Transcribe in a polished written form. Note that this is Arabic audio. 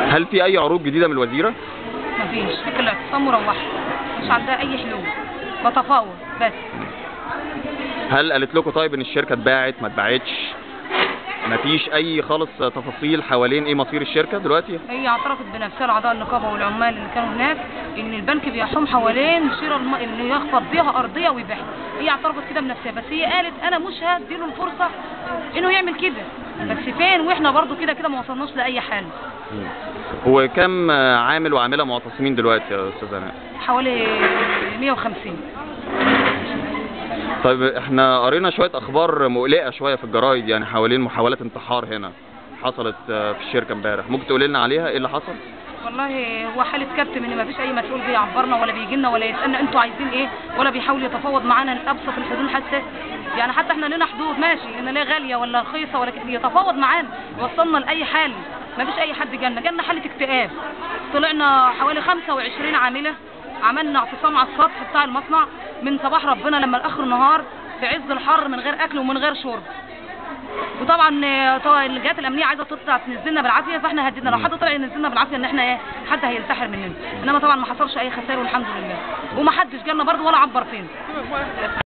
هل في اي عروض جديده من الوزيره؟ مفيش، فكر الاعتصام مروحه، مش عندها اي حلول، بتفاوض بس. هل قالت لكم طيب ان الشركه اتباعت ما اتباعتش؟ مفيش اي خالص تفاصيل حوالين ايه مصير الشركه دلوقتي؟ هي اعترفت بنفسها لاعضاء النقابه والعمال اللي كانوا هناك ان البنك بيحوم حوالين شراء انه يخفض بيها ارضيه ويبيعها. هي اعترفت كده بنفسها، بس هي قالت انا مش هديله الفرصه انه يعمل كده. بس فين واحنا برضو كده كده ما وصلناش لاي حل. هو كم عامل وعامله معتصمين دلوقتي يا استاذه ناء؟ حوالي 150. طيب احنا قرينا شويه اخبار مقلقه شويه في الجرايد يعني حوالين محاولات انتحار هنا حصلت في الشركه امبارح، ممكن تقولي لنا عليها ايه اللي حصل؟ والله هو حاله كتم ان ما فيش اي مسؤول بيعبرنا ولا بيجي لنا ولا يسالنا انتوا عايزين ايه، ولا بيحاول يتفاوض معانا لابسط الحدود. حتى يعني حتى احنا لنا حدود ماشي، ان لا غاليه ولا رخيصه ولا يتفاوض معانا يوصلنا لاي حال. ما فيش اي حد جالنا حاله اكتئاب. طلعنا حوالي 25 عامله، عملنا اعتصام على السطح بتاع المصنع من صباح ربنا لما لاخر النهار في عز الحر من غير اكل ومن غير شرب. وطبعا الجهات الامنيه عايزه تطلع تنزلنا بالعافيه، فاحنا هددنا لو حد طلع ينزلنا بالعافيه ان احنا حد هينتحر مننا. انما طبعا ما حصلش اي خسائر والحمد لله، وما حدش جالنا برضه ولا عبر فينا.